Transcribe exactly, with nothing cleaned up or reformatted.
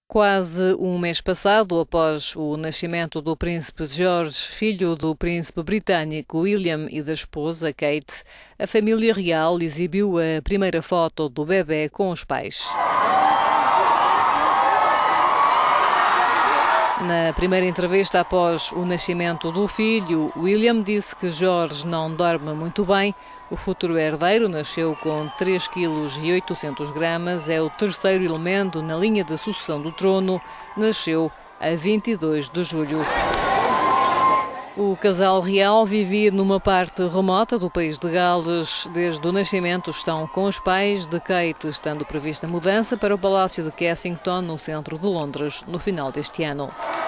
Quase um mês passado, após o nascimento do príncipe George, filho do príncipe britânico William e da esposa Kate, a família real exibiu a primeira foto do bebê com os pais. Na primeira entrevista após o nascimento do filho, William disse que George não dorme muito bem. O futuro herdeiro nasceu com três vírgula oitocentos gramas, é o terceiro elemento na linha de sucessão do trono, nasceu a vinte e dois de julho. O casal real vivia numa parte remota do país de Gales. Desde o nascimento estão com os pais de Kate, estando prevista mudança para o Palácio de Kensington, no centro de Londres, no final deste ano.